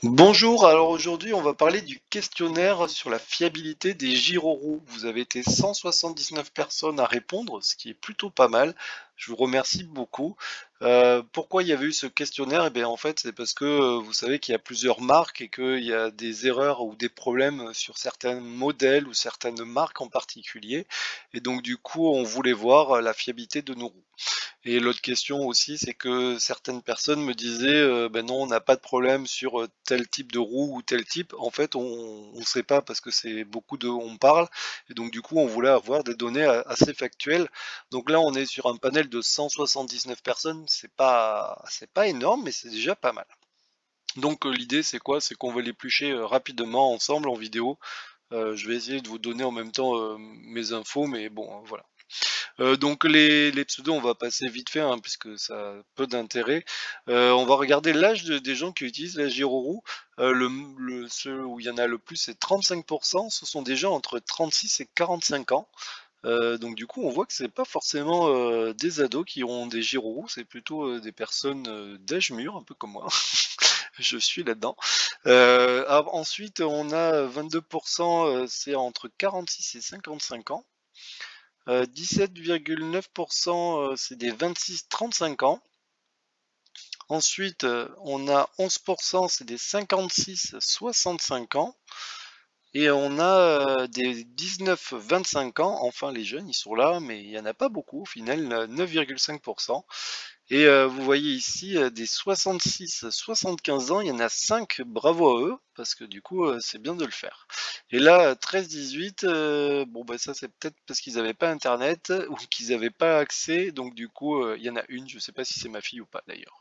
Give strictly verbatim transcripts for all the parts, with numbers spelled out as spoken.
Bonjour, alors aujourd'hui on va parler du questionnaire sur la fiabilité des gyroroues. Vous avez été cent soixante-dix-neuf personnes à répondre, ce qui est plutôt pas mal. Je vous remercie beaucoup. Euh, pourquoi il y avait eu ce questionnaire? Eh bien en fait c'est parce que euh, vous savez qu'il y a plusieurs marques et qu'il y a des erreurs ou des problèmes sur certains modèles ou certaines marques en particulier. Et donc du coup on voulait voir la fiabilité de nos roues. Et l'autre question aussi, c'est que certaines personnes me disaient, euh, ben non, on n'a pas de problème sur euh, tel type de roue ou tel type. En fait, on ne sait pas parce que c'est beaucoup de, on parle. Et donc, du coup, on voulait avoir des données a- assez factuelles. Donc là, on est sur un panel de cent soixante-dix-neuf personnes. C'est pas, c'est pas énorme, mais c'est déjà pas mal. Donc, euh, l'idée, c'est quoi? C'est qu'on va l'éplucher euh, rapidement ensemble en vidéo. Euh, je vais essayer de vous donner en même temps euh, mes infos, mais bon, hein, voilà. Euh, donc les, les pseudos, on va passer vite fait, hein, puisque ça a peu d'intérêt. Euh, on va regarder l'âge de- des gens qui utilisent la Giroroux. Euh, le, le- ceux où il y en a le plus, c'est trente-cinq pour cent. Ce sont des gens entre trente-six et quarante-cinq ans. Euh, donc du coup, on voit que c'est pas forcément euh, des ados qui ont des Giroroux, c'est plutôt euh, des personnes euh, d'âge mûr, un peu comme moi. Je suis là-dedans. Euh, ah, ensuite, on a vingt-deux pour cent, euh, c'est entre quarante-six et cinquante-cinq ans. Euh, dix-sept virgule neuf pour cent, euh, c'est des vingt-six trente-cinq ans. Ensuite, euh, on a onze pour cent, c'est des cinquante-six soixante-cinq ans. Et on a euh, des dix-neuf vingt-cinq ans. Enfin, les jeunes, ils sont là, mais il n'y en a pas beaucoup au final, neuf virgule cinq pour cent. Et euh, vous voyez ici euh, des soixante-six soixante-quinze ans, il y en a cinq, bravo à eux, parce que du coup euh, c'est bien de le faire. Et là, treize dix-huit, euh, bon bah ça c'est peut-être parce qu'ils n'avaient pas internet ou qu'ils n'avaient pas accès, donc du coup euh, il y en a une, je sais pas si c'est ma fille ou pas d'ailleurs.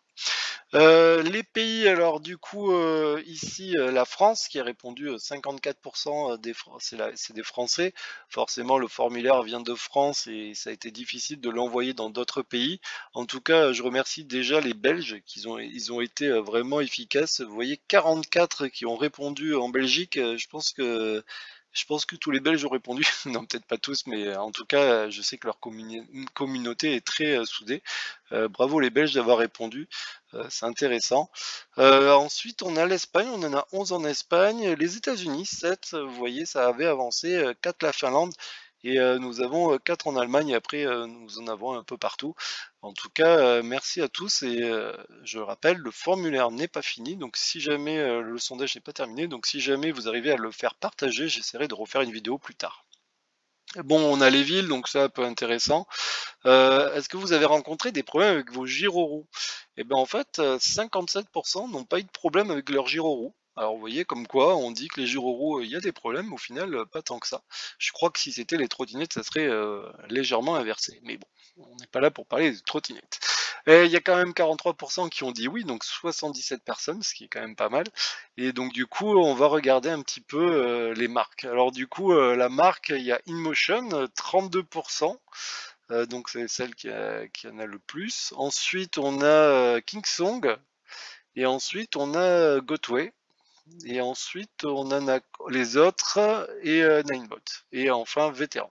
Euh, les pays, alors du coup, euh, ici, euh, la France qui a répondu euh, cinquante-quatre pour cent des Fran- c'est la- c'est des Français. Forcément, le formulaire vient de France et ça a été difficile de l'envoyer dans d'autres pays. En tout cas, je remercie déjà les Belges qui ont, ils ont été euh, vraiment efficaces. Vous voyez, quarante-quatre qui ont répondu en Belgique. Euh, Je pense que je pense que tous les Belges ont répondu. Non, peut-être pas tous, mais euh, en tout cas, je sais que leur communi- communauté est très euh, soudée. Euh, bravo les Belges d'avoir répondu. Euh, c'est intéressant. Euh, ensuite, on a l'Espagne, on en a onze en Espagne, les États-Unis, sept, vous voyez, ça avait avancé, euh, quatre la Finlande, et euh, nous avons euh, quatre en Allemagne, et après euh, nous en avons un peu partout. En tout cas, euh, merci à tous, et euh, je rappelle, le formulaire n'est pas fini, donc si jamais euh, le sondage n'est pas terminé, donc si jamais vous arrivez à le faire partager, j'essaierai de refaire une vidéo plus tard. Bon, on a les villes, donc ça, un peu intéressant. Euh, est-ce que vous avez rencontré des problèmes avec vos gyroroues? Eh bien en fait, euh, cinquante-sept pour cent n'ont pas eu de problème avec leurs gyroroues. Alors vous voyez comme quoi on dit que les gyroroues, euh, il y a des problèmes, au final euh, pas tant que ça. Je crois que si c'était les trottinettes, ça serait euh, légèrement inversé. Mais bon, on n'est pas là pour parler des trottinettes. Et il y a quand même quarante-trois pour cent qui ont dit oui, donc soixante-dix-sept personnes, ce qui est quand même pas mal. Et donc du coup, on va regarder un petit peu euh, les marques. Alors du coup, euh, la marque, il y a InMotion, euh, trente-deux pour cent. Euh, donc c'est celle qui, a- qui en a le plus. Ensuite, on a euh, Kingsong. Et ensuite, on a euh, Gotway. Et ensuite, on en a les autres et euh, Ninebot. Et enfin, Vétéran.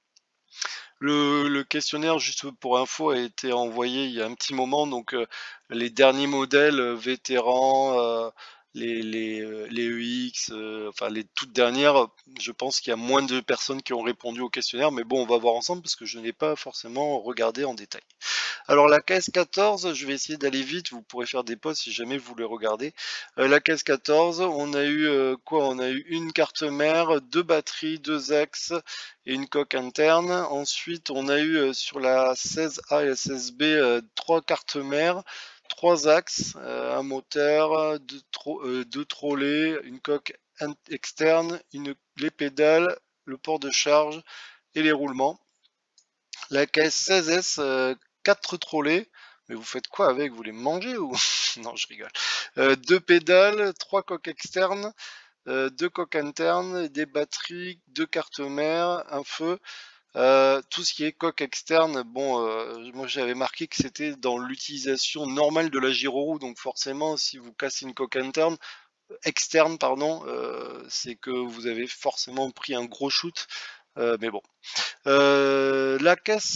Le, le questionnaire, juste pour info, a été envoyé il y a un petit moment. Donc, euh, les derniers modèles euh, vétérans, euh, les, les, euh, les E X, euh, enfin les toutes dernières, je pense qu'il y a moins de personnes qui ont répondu au questionnaire. Mais bon, on va voir ensemble parce que je n'ai pas forcément regardé en détail. Alors la K S quatorze, je vais essayer d'aller vite, vous pourrez faire des pauses si jamais vous voulez regarder. Euh, la K S quatorze, on a eu euh, quoi? On a eu une carte mère, deux batteries, deux axes et une coque interne. Ensuite, on a eu euh, sur la seize A et la seize B euh, trois cartes mères, trois axes, euh, un moteur, deux, tro euh, deux trolleys, une coque externe, une, les pédales, le port de charge et les roulements. La K S seize S, euh, quatre trolleys. Mais vous faites quoi avec? Vous les mangez ou? Non, je rigole. Euh, deux pédales, trois coques externes, euh, deux coques internes, des batteries, deux cartes mères, un feu. Euh, tout ce qui est coque externe, bon, euh, moi j'avais marqué que c'était dans l'utilisation normale de la gyroroue, donc forcément, si vous cassez une coque interne, externe, pardon, euh, c'est que vous avez forcément pris un gros shoot. Euh, mais bon. Euh, la caisse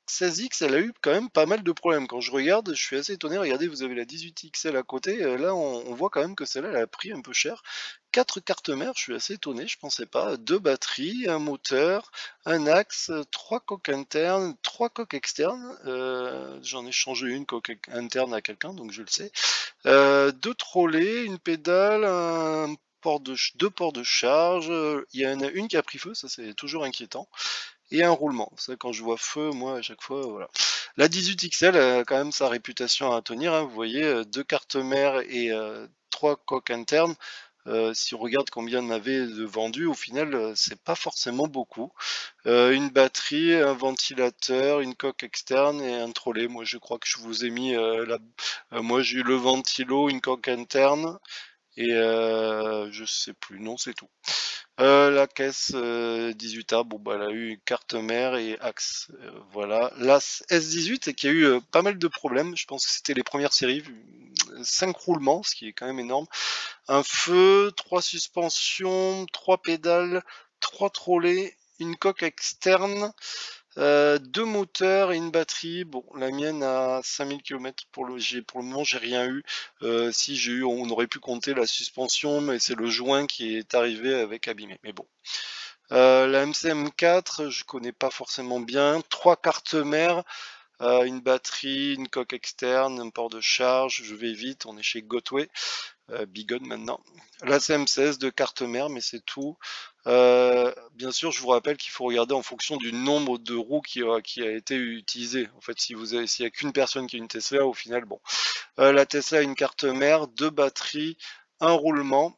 seize X, elle a eu quand même pas mal de problèmes. Quand je regarde, je suis assez étonné. Regardez, vous avez la dix-huit X L à côté. Euh, Là, on, on voit quand même que celle-là, elle a pris un peu cher. Quatre cartes mères, je suis assez étonné, je pensais pas. Deux batteries, un moteur, un axe, trois coques internes, trois coques externes. Euh, j'en ai changé une coque interne à quelqu'un, donc je le sais. Euh, deux trolleys, une pédale, un port de, deux ports de charge. Il y en a une qui a pris feu, ça c'est toujours inquiétant. Et un roulement. Ça, quand je vois feu, moi, à chaque fois, voilà. La dix-huit X L a quand même sa réputation à tenir, hein. Vous voyez, euh, deux cartes mères et euh, trois coques internes. Euh, si on regarde combien on avait de vendus, au final, euh, c'est pas forcément beaucoup. Euh, une batterie, un ventilateur, une coque externe et un trolley. Moi, je crois que je vous ai mis euh, la... euh, moi, j'ai eu le ventilo, une coque interne et euh, je sais plus. Non, c'est tout. Euh, la caisse euh, dix-huit A, bon bah elle a eu carte mère et axe, euh, voilà. La S dix-huit qui a eu euh, pas mal de problèmes, je pense que c'était les premières séries, cinq roulements, ce qui est quand même énorme. Un feu, trois suspensions, trois pédales, trois trolleys, une coque externe, euh, deux moteurs et une batterie. Bon, la mienne a cinq mille kilomètres pour le, j'ai, pour le moment, j'ai rien eu. Euh, si j'ai eu, on aurait pu compter la suspension, mais c'est le joint qui est arrivé avec abîmé. Mais bon. Euh, la M C M quatre, je connais pas forcément bien. Trois cartes mères, euh, une batterie, une coque externe, un port de charge. Je vais vite, on est chez Gotway. Euh, Bigon maintenant. La C M seize de carte mère, mais c'est tout. Euh, bien sûr, je vous rappelle qu'il faut regarder en fonction du nombre de roues qui a, qui a été utilisé. En fait, si vous avez, s'il n'y a qu'une personne qui a une Tesla, au final, bon. Euh, la Tesla a une carte mère, deux batteries, un roulement.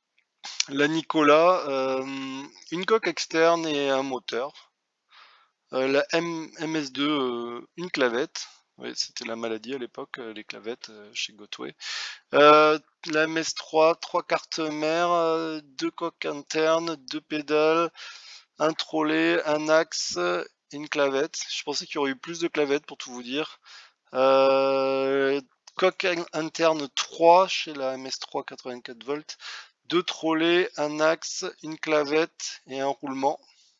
La Nikola, euh, une coque externe et un moteur. Euh, la M MS2, euh, une clavette. Oui, c'était la maladie à l'époque, euh, les clavettes euh, chez Gotway. Euh, la M S trois, trois cartes mères, euh, deux coques internes, deux pédales, un trolley, un axe, une clavette. Je pensais qu'il y aurait eu plus de clavettes pour tout vous dire. Euh, coque interne trois chez la M S trois quatre-vingt-quatre volts, deux trolley, un axe, une clavette et un roulement.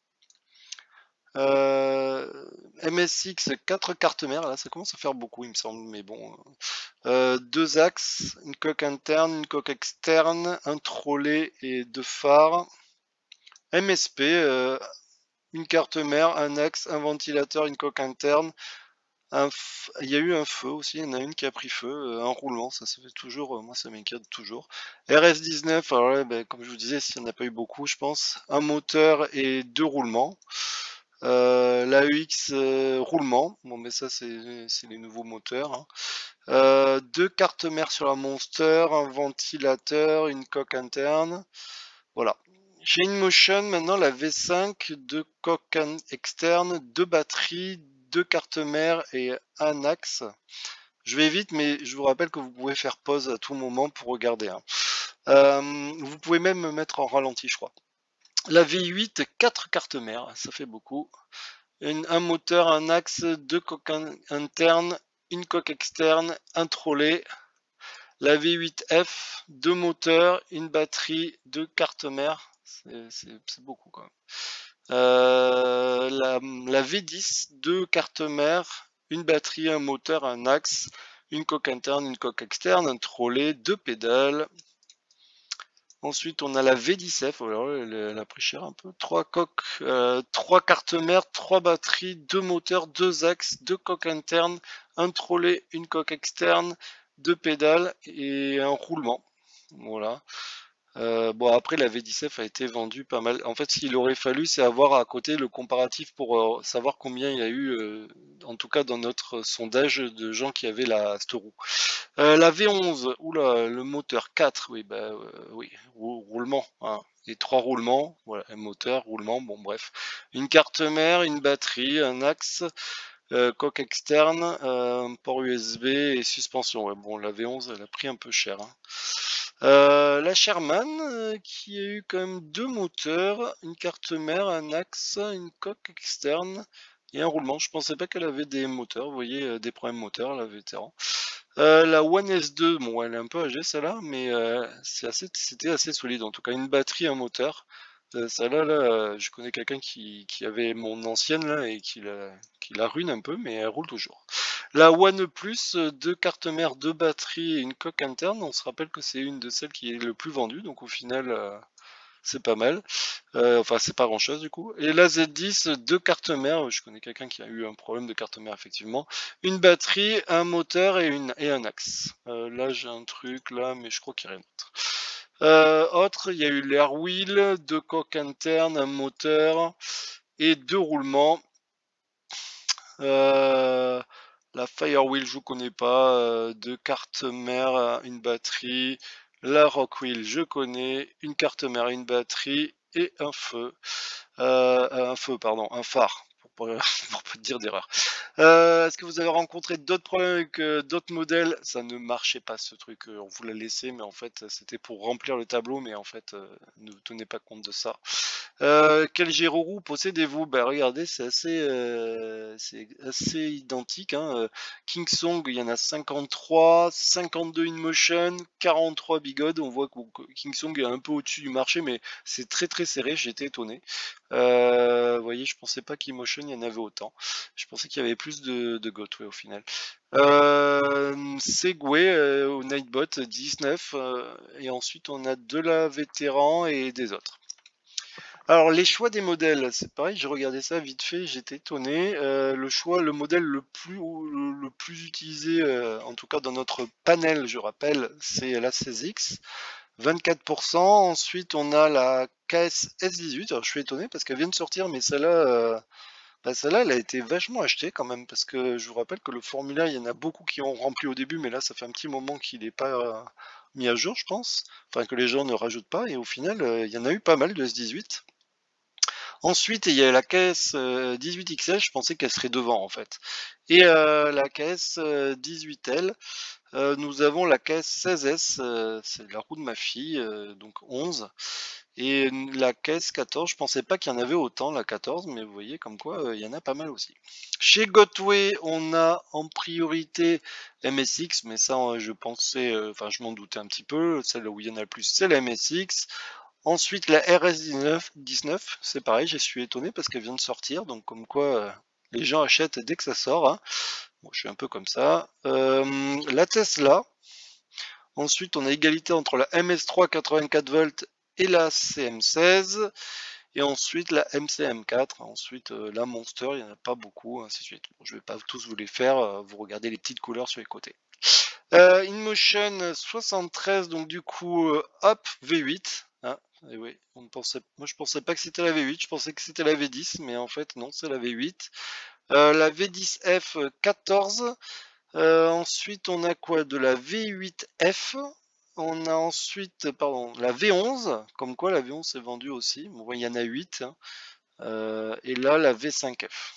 Euh, M S X, quatre cartes mères, là ça commence à faire beaucoup il me semble, mais bon. Euh, deux axes, une coque interne, une coque externe, un trolley et deux phares. M S P, euh, une carte mère, un axe, un ventilateur, une coque interne. Un f- Il y a eu un feu aussi, il y en a une qui a pris feu, euh, un roulement, ça se fait toujours, euh, moi ça m'inquiète toujours. R S dix-neuf, alors là, ben, comme je vous disais, s'il n'y en a pas eu beaucoup, je pense. Un moteur et deux roulements. Euh, la U X euh, roulement, bon mais ça c'est c'est les nouveaux moteurs, hein. Euh, deux cartes mères sur la Monster, un ventilateur, une coque interne. Voilà. Chez InMotion, maintenant la V cinq, deux coques externes, deux batteries, deux cartes mères et un axe. Je vais vite, mais je vous rappelle que vous pouvez faire pause à tout moment pour regarder, hein. Euh, vous pouvez même me mettre en ralenti, je crois. La V huit, quatre cartes mères, ça fait beaucoup. Une- un moteur, un axe, deux coques internes, une coque externe, un trolley. La V huit F, deux moteurs, une batterie, deux cartes mères. C'est beaucoup quand même. Euh, la, la V dix, deux cartes mères, une batterie, un moteur, un axe, une coque interne, une coque externe, un trolley, deux pédales. Ensuite, on a la V dix F, alors elle, elle a pris cher un peu. Trois coques, euh, trois cartes mères, trois batteries, deux moteurs, deux axes, deux coques internes, un trolley, une coque externe, deux pédales et un roulement. Voilà. Euh, bon, après, la V dix F a été vendue pas mal. En fait, ce qu'il aurait fallu, c'est avoir à côté le comparatif pour euh, savoir combien il y a eu, euh, en tout cas dans notre sondage, de gens qui avaient la cette roue. Euh, la V onze, oula, le moteur quatre, oui, bah euh, oui, rou- roulement, hein. Et trois roulements, voilà, un moteur, roulement, bon bref. Une carte mère, une batterie, un axe, euh, coque externe, euh, un port U S B et suspension. Ouais, bon, la V onze, elle a pris un peu cher, hein. Euh, la Sherman, euh, qui a eu quand même deux moteurs, une carte mère, un axe, une coque externe et un roulement. Je pensais pas qu'elle avait des moteurs, vous voyez, euh, des problèmes moteurs, la vétéran. Euh, la One S deux, bon, elle est un peu âgée celle-là, mais euh, c'est assez, c'était assez solide en tout cas. Une batterie, un moteur. Euh, Celle-là, là, euh, je connais quelqu'un qui, qui avait mon ancienne là et qui la, qui la rune un peu, mais elle roule toujours. La One Plus, euh, deux cartes mères, deux batteries et une coque interne. On se rappelle que c'est une de celles qui est le plus vendue, donc au final, euh, c'est pas mal. Euh, enfin, c'est pas grand-chose du coup. Et la Z dix, deux cartes mères. Je connais quelqu'un qui a eu un problème de carte mère effectivement. Une batterie, un moteur et une et un axe. Euh, là, j'ai un truc là, mais je crois qu'il n'y a rien d'autre. Euh, autre, il y a eu l'air wheel, deux coques internes, un moteur et deux roulements. Euh, la Firewheel, je connais pas. Euh, deux cartes mères, une batterie. La Rockwheel, je connais. Une carte mère, une batterie et un feu. Euh, un feu, pardon, un phare, pour pas, pour pas dire d'erreur. Euh, Est-ce que vous avez rencontré d'autres problèmes avec euh, d'autres modèles? Ça ne marchait pas ce truc, euh, on vous l'a laissé, mais en fait c'était pour remplir le tableau, mais en fait euh, ne tenez pas compte de ça. Euh, quel Géroroux possédez-vous? Ben regardez, c'est assez, euh, c'est assez identique, hein. Euh, Kingsong, il y en a cinquante-trois, cinquante-deux InMotion, quarante-trois Bigode. On voit que Kingsong est un peu au-dessus du marché, mais c'est très très serré, j'étais étonné. Euh, vous voyez, je pensais pas qu'InMotion, il y en avait autant. Je pensais qu'il y avait plus de, de Gotway au final. Euh, Segway euh, au Nightbot dix-neuf, euh, et ensuite on a de la vétéran et des autres. Alors les choix des modèles, c'est pareil, j'ai regardé ça vite fait, j'étais étonné. Euh, le choix, le modèle le plus le, le plus utilisé, euh, en tout cas dans notre panel, je rappelle, c'est la seize X, vingt-quatre pour cent. Ensuite, on a la K S S dix-huit. Alors je suis étonné parce qu'elle vient de sortir, mais celle-là, euh, bah, celle-là, elle a été vachement achetée quand même, parce que je vous rappelle que le formulaire, il y en a beaucoup qui ont rempli au début, mais là, ça fait un petit moment qu'il n'est pas euh, mis à jour, je pense. Enfin, que les gens ne rajoutent pas, et au final, euh, il y en a eu pas mal de S dix-huit. Ensuite, il y a la K S euh, dix-huit X L, je pensais qu'elle serait devant en fait. Et euh, la K S euh, dix-huit L, euh, nous avons la K S seize S, euh, c'est la roue de ma fille, euh, donc onze. Et la K S quatorze, je pensais pas qu'il y en avait autant, la quatorze, mais vous voyez comme quoi euh, il y en a pas mal aussi. Chez Gotway, on a en priorité M S X, mais ça euh, je pensais, euh, enfin je m'en doutais un petit peu, celle où il y en a le plus, c'est la M S X. Ensuite, la R S dix-neuf, c'est pareil, je suis étonné parce qu'elle vient de sortir, donc comme quoi euh, les gens achètent dès que ça sort, hein. Bon, je suis un peu comme ça. Euh, la Tesla. Ensuite, on a égalité entre la M S trois quatre-vingt-quatre volts et la C M seize. Et ensuite, la M C M quatre. Ensuite, euh, la Monster, il n'y en a pas beaucoup, ainsi de suite. Bon, je ne vais pas tous vous les faire, euh, vous regardez les petites couleurs sur les côtés. Euh, InMotion soixante-treize, donc du coup, euh, hop, V huit. Ah, et oui, on ne pensait, moi je pensais pas que c'était la V huit, je pensais que c'était la V dix, mais en fait non, c'est la V huit. Euh, la V dix F quatorze. Euh, ensuite, on a quoi? De la V huit F. On a ensuite, pardon, la V onze. Comme quoi la V onze s'est vendue aussi. Bon, il y en a huit, hein. Euh, et là, la V cinq F.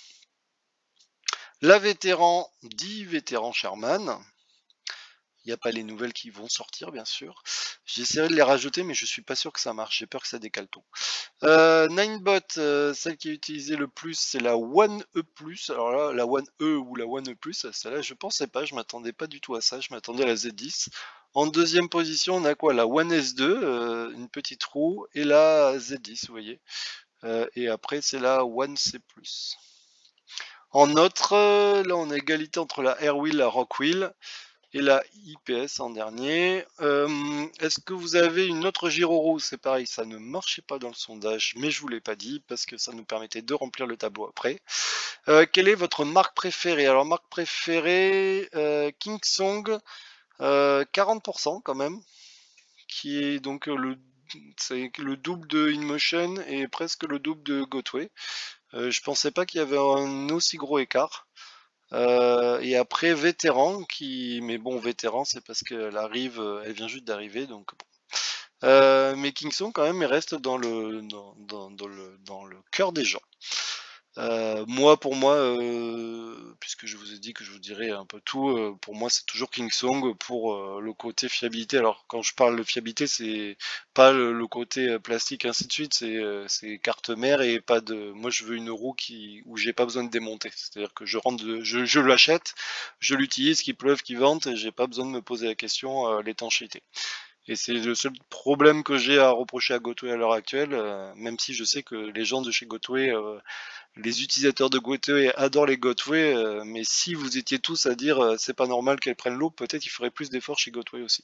La vétéran, dix vétéran Sherman. Il n'y a pas les nouvelles qui vont sortir, bien sûr. J'essaierai de les rajouter, mais je suis pas sûr que ça marche. J'ai peur que ça décale tout. Euh, Ninebot, euh, celle qui est utilisée le plus, c'est la One E plus. Alors là, la One E ou la One E plus, celle-là, je pensais pas, je m'attendais pas du tout à ça. Je m'attendais à la Z dix. En deuxième position, on a quoi? La One S deux, euh, une petite roue, et la Z dix, vous voyez. Euh, et après, c'est la One C plus. En autre, euh, là, on a égalité entre la Airwheel et la Rockwheel. Et la I P S en dernier. Euh, Est-ce que vous avez une autre Giroro? C'est pareil, ça ne marchait pas dans le sondage, mais je vous l'ai pas dit parce que ça nous permettait de remplir le tableau après. Euh, quelle est votre marque préférée? Alors marque préférée, euh, Kingsong, euh, quarante pour cent quand même, qui est donc le, c'est le double de InMotion et presque le double de Gotway. Euh, je pensais pas qu'il y avait un aussi gros écart. Euh, et après vétéran qui, mais bon vétéran c'est parce qu'elle arrive, euh, elle vient juste d'arriver donc bon. Euh, mais Kingston quand même il reste dans le dans, dans, dans le dans le cœur des gens. Euh, moi pour moi, euh, puisque je vous ai dit que je vous dirais un peu tout, euh, pour moi c'est toujours Kingsong pour euh, le côté fiabilité. Alors quand je parle de fiabilité, c'est pas le, le côté euh, plastique ainsi de suite, c'est euh, c'est carte mère et pas de. Moi je veux une roue qui où j'ai pas besoin de démonter. C'est-à-dire que je rentre, de, je, je l'achète, je l'utilise, qu'il pleuve, qu'il vente, et j'ai pas besoin de me poser la question euh, l'étanchéité. Et c'est le seul problème que j'ai à reprocher à Gotway à l'heure actuelle, euh, même si je sais que les gens de chez Gotway, euh, les utilisateurs de Gotway adorent les Gotway, euh, mais si vous étiez tous à dire euh, c'est pas normal qu'elles prennent l'eau, peut-être il ferait plus d'efforts chez Gotway aussi.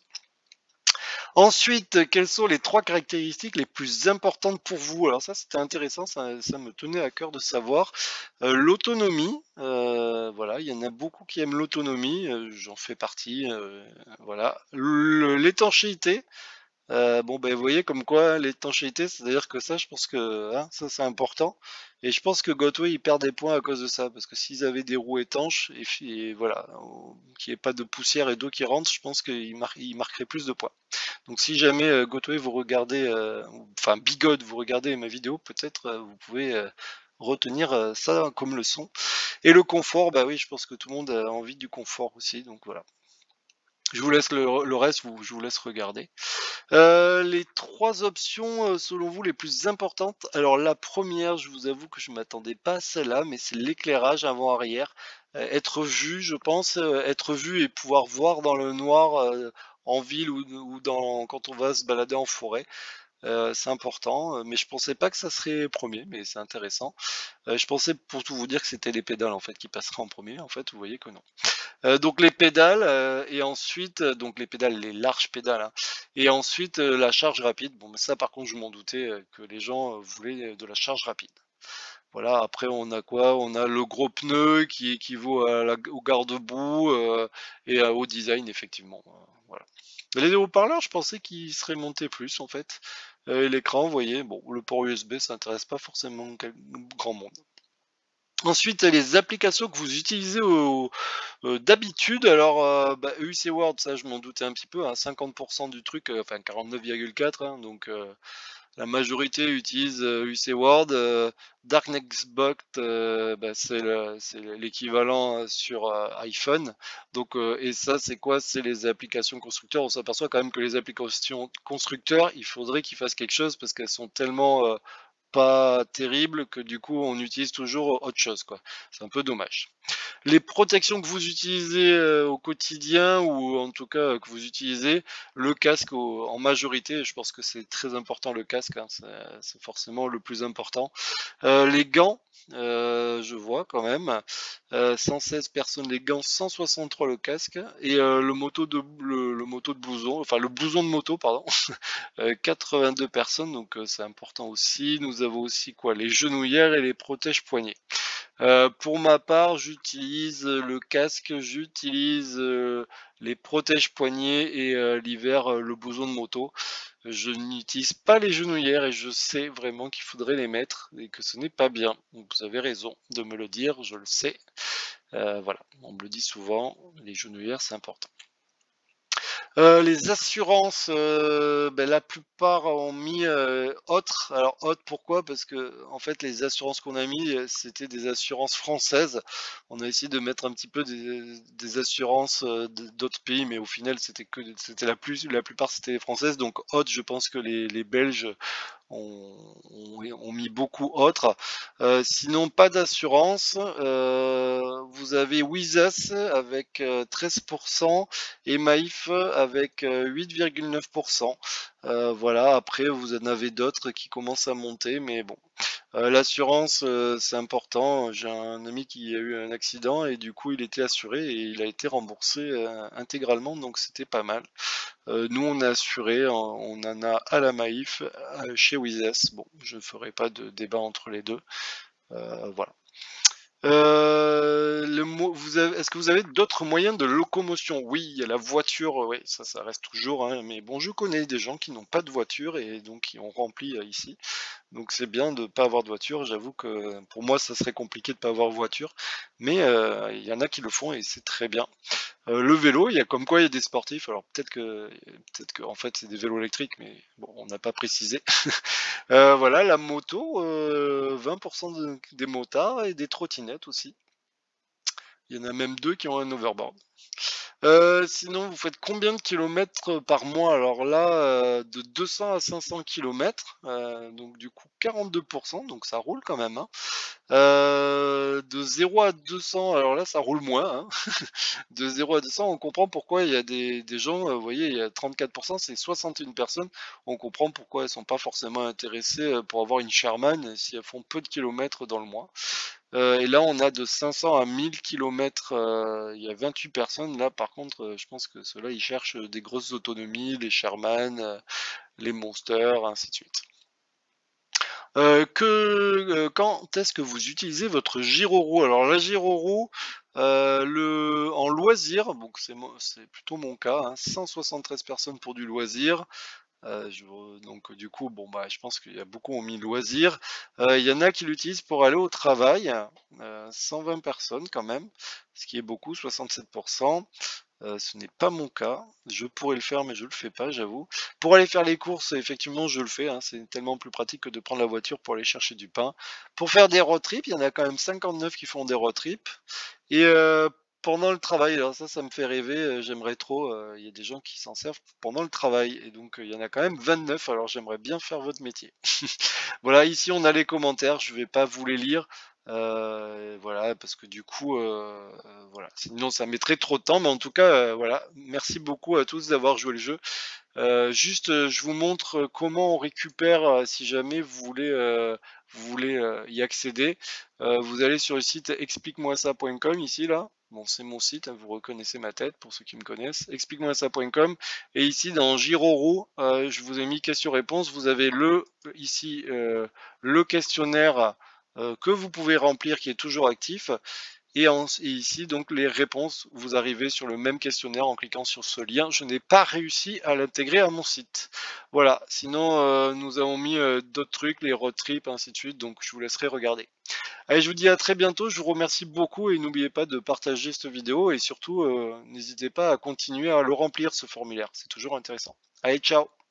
Ensuite, quelles sont les trois caractéristiques les plus importantes pour vous? Alors ça, c'était intéressant, ça, ça me tenait à cœur de savoir. Euh, l'autonomie, euh, voilà, il y en a beaucoup qui aiment l'autonomie, euh, j'en fais partie, euh, voilà. Le- L'étanchéité, euh, bon, ben, vous voyez comme quoi l'étanchéité, c'est-à-dire que ça, je pense que hein, ça, c'est important. Et je pense que Gotway, il perd des points à cause de ça, parce que s'ils avaient des roues étanches, et, fi- et voilà, au- qu'il n'y ait pas de poussière et d'eau qui rentre, je pense qu'ils mar- ils marqueraient plus de points. Donc si jamais euh, Gotway, vous regardez, euh, ou- enfin Bigode, vous regardez ma vidéo, peut-être euh, vous pouvez euh, retenir euh, ça comme leçon. Et le confort, bah oui, je pense que tout le monde a envie du confort aussi, donc voilà. Je vous laisse le, le reste, vous- je vous laisse regarder. Euh, les trois options, euh, selon vous, les plus importantes. Alors la première, je vous avoue que je m'attendais pas à celle-là, mais c'est l'éclairage avant-arrière. Euh, être vu, je pense, euh, être vu et pouvoir voir dans le noir euh, en ville ou, ou dans, quand on va se balader en forêt. Euh, c'est important, euh, mais je pensais pas que ça serait premier, mais c'est intéressant. Euh, je pensais pour tout vous dire que c'était les pédales en fait qui passeraient en premier, en fait vous voyez que non. Euh, donc les pédales euh, et ensuite euh, donc les pédales, les larges pédales, hein. Et ensuite euh, la charge rapide. Bon, mais ça par contre je m'en doutais euh, que les gens euh, voulaient de la charge rapide. Voilà. Après on a quoi? On a le gros pneu qui équivaut à la- au garde-boue euh, et à- au design effectivement. Euh, Voilà. Les haut-parleurs, je pensais qu'ils seraient montés plus en fait. Euh, et l'écran, vous voyez, bon, le port U S B, ça intéresse pas forcément quel- grand monde. Ensuite, les applications que vous utilisez au, euh, d'habitude, alors euh, bah, U C Word, ça je m'en doutais un petit peu, hein, cinquante pour cent du truc, euh, enfin quarante-neuf virgule quatre, hein, donc euh, la majorité utilise euh, U C Word. Euh, Darknextbot, euh, bah, c'est le- c'est l'équivalent euh, sur euh, iPhone. Donc, euh, et ça, c'est quoi? C'est les applications constructeurs. On s'aperçoit quand même que les applications constructeurs, il faudrait qu'ils fassent quelque chose parce qu'elles sont tellement euh, pas terribles que du coup on utilise toujours autre chose, quoi. C'est un peu dommage. Les protections que vous utilisez euh, au quotidien ou en tout cas euh, que vous utilisez, le casque au- en majorité, je pense que c'est très important le casque, hein, c'est c'est forcément le plus important. Euh, les gants, euh, je vois quand même, euh, cent seize personnes les gants, cent soixante-trois le casque et euh, le moto de le, le moto de blouson, enfin le blouson de moto pardon, euh, quatre-vingt-deux personnes donc euh, c'est important aussi. Nous avons aussi quoi? Les genouillères et les protège-poignets. Euh, pour ma part, j'utilise le casque, j'utilise euh, les protège-poignets et euh, l'hiver euh, le blouson de moto. Je n'utilise pas les genouillères et je sais vraiment qu'il faudrait les mettre et que ce n'est pas bien. Donc, vous avez raison de me le dire, je le sais. Euh, voilà, on me le dit souvent, les genouillères c'est important. Euh, les assurances, euh, ben, la plupart ont mis euh, autre. Alors autre, pourquoi? Parce que en fait, les assurances qu'on a mis, euh, c'était des assurances françaises. On a essayé de mettre un petit peu des, des assurances euh, d- d'autres pays, mais au final, c'était que c'était la plus, la plupart c'était les françaises. Donc autre, je pense que les, les Belges ont, ont- ont mis beaucoup autre. Euh, sinon, pas d'assurance. Euh, vous avez Wizas avec euh, treize pour cent et Maïf avec euh, huit virgule neuf pour cent. Euh, voilà, après vous en avez d'autres qui commencent à monter, mais bon. Euh, l'assurance, euh, c'est important. J'ai un ami qui a eu un accident et du coup il était assuré et il a été remboursé euh, intégralement, donc c'était pas mal. Euh, nous on a assuré, on, on en a à la Maïf, euh, chez Wizes. Bon, je ne ferai pas de débat entre les deux. Euh, voilà. Euh, le mo- vous avez, est-ce que vous avez d'autres moyens de locomotion? Oui, il y a la voiture, oui, ça, ça reste toujours, hein, mais bon, je connais des gens qui n'ont pas de voiture et donc qui ont rempli euh, ici. Donc c'est bien de ne pas avoir de voiture. J'avoue que pour moi, ça serait compliqué de ne pas avoir de voiture, mais euh, il y en a qui le font et c'est très bien. Euh, le vélo, il y a comme quoi il y a des sportifs. Alors peut-être que, peut-être que en fait c'est des vélos électriques, mais bon, on n'a pas précisé. Euh, voilà, la moto, euh, vingt pour cent de- des motards et des trottinettes aussi. Il y en a même deux qui ont un overboard. Euh, sinon, vous faites combien de kilomètres par mois? Alors là, euh, de deux cents à cinq cents kilomètres, euh, donc du coup quarante-deux pour cent, donc ça roule quand même, hein. Euh, de zéro à deux cents, alors là ça roule moins, hein. De zéro à deux cents, on comprend pourquoi il y a des, des gens, euh, vous voyez, il y a trente-quatre pour cent, c'est soixante et une personnes, on comprend pourquoi elles sont pas forcément intéressées euh, pour avoir une Sherman si elles font peu de kilomètres dans le mois. Euh, et là, on a de cinq cents à mille kilomètres, euh, il y a vingt-huit personnes. Là, par contre, euh, je pense que ceux-là, ils cherchent des grosses autonomies, les Sherman, euh, les Monsters, ainsi de suite. Euh, que, euh, quand est-ce que vous utilisez votre Giroroux? Alors la Giroroux, euh, le, en loisir, donc c'est mo- c'est plutôt mon cas, hein, cent soixante-treize personnes pour du loisir. Euh, je- donc du coup, bon bah, je pense qu'il y a beaucoup ont mis loisir. Euh, Il y en a qui l'utilisent pour aller au travail, euh, cent vingt personnes quand même, ce qui est beaucoup, soixante-sept pour cent. Euh, ce n'est pas mon cas. Je pourrais le faire, mais je le fais pas, j'avoue. Pour aller faire les courses, effectivement, je le fais, hein. C'est tellement plus pratique que de prendre la voiture pour aller chercher du pain. Pour faire des road trips, il y en a quand même cinquante-neuf qui font des road trips. Et euh, pendant le travail, alors ça, ça me fait rêver. euh, J'aimerais trop. euh, Il y a des gens qui s'en servent pendant le travail, et donc euh, il y en a quand même vingt-neuf. Alors j'aimerais bien faire votre métier. Voilà, ici on a les commentaires. Je vais pas vous les lire. Euh, voilà, parce que du coup, euh, euh, voilà, sinon ça mettrait trop de temps, mais en tout cas, euh, voilà, merci beaucoup à tous d'avoir joué le jeu. Euh, juste, euh, je vous montre euh, comment on récupère euh, si jamais vous voulez, euh, vous voulez euh, y accéder. Euh, vous allez sur le site explique-moi ça point com ici là. Bon, c'est mon site, hein, vous reconnaissez ma tête pour ceux qui me connaissent. explique-moi ça point com et ici dans Giroroux, euh, je vous ai mis questions-réponses. Vous avez le ici euh, le questionnaire euh, que vous pouvez remplir qui est toujours actif. Et, en- et ici, donc, les réponses, vous arrivez sur le même questionnaire en cliquant sur ce lien. Je n'ai pas réussi à l'intégrer à mon site. Voilà, sinon, euh, nous avons mis euh, d'autres trucs, les road trips, ainsi de suite, donc je vous laisserai regarder. Allez, je vous dis à très bientôt, je vous remercie beaucoup et n'oubliez pas de partager cette vidéo et surtout, euh, n'hésitez pas à continuer à le remplir, ce formulaire, c'est toujours intéressant. Allez, ciao!